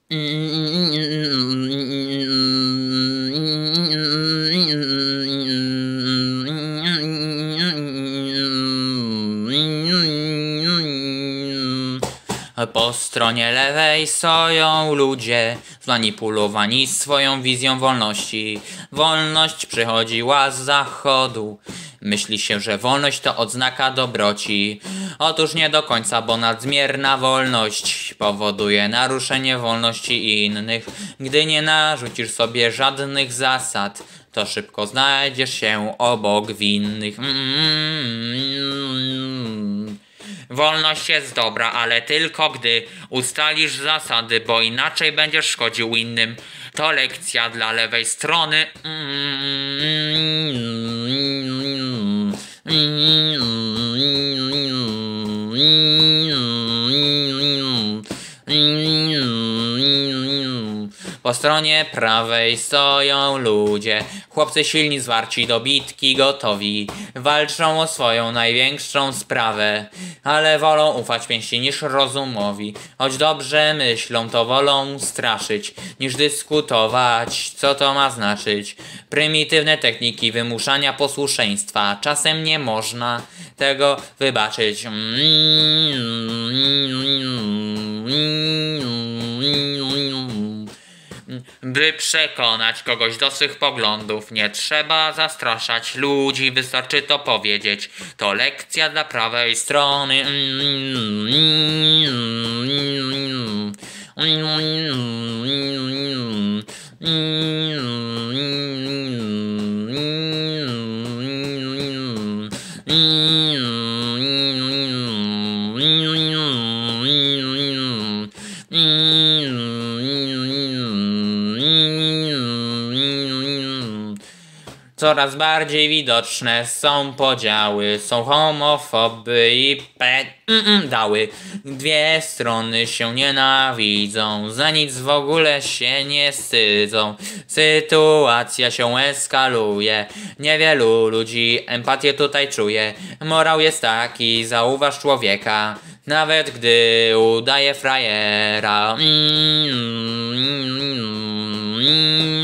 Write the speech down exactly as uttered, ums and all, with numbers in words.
Po stronie lewej stoją ludzie zmanipulowani swoją wizją wolności. Wolność przychodziła z zachodu. Myśli się, że wolność to odznaka dobroci. Otóż nie do końca, bo nadmierna wolność powoduje naruszenie wolności innych. Gdy nie narzucisz sobie żadnych zasad, to szybko znajdziesz się obok winnych. Mm-hmm. Wolność jest dobra, ale tylko gdy ustalisz zasady, bo inaczej będziesz szkodził innym. To lekcja dla lewej strony. Po stronie prawej stoją ludzie, chłopcy silni, zwarci do bitki, gotowi. Walczą o swoją największą sprawę, ale wolą ufać pięści niż rozumowi. Choć dobrze myślą, to wolą straszyć, niż dyskutować, co to ma znaczyć. Prymitywne techniki wymuszania posłuszeństwa, czasem nie można tego wybaczyć. By przekonać kogoś do swych poglądów, nie trzeba zastraszać ludzi, wystarczy to powiedzieć. To lekcja dla prawej strony. Coraz bardziej widoczne są podziały, są homofoby i pedały. Dwie strony się nienawidzą, za nic w ogóle się nie wstydzą. Sytuacja się eskaluje, niewielu ludzi empatię tutaj czuje. Morał jest taki, zauważ człowieka, nawet gdy udaje frajera. Mm, mm, mm, mm.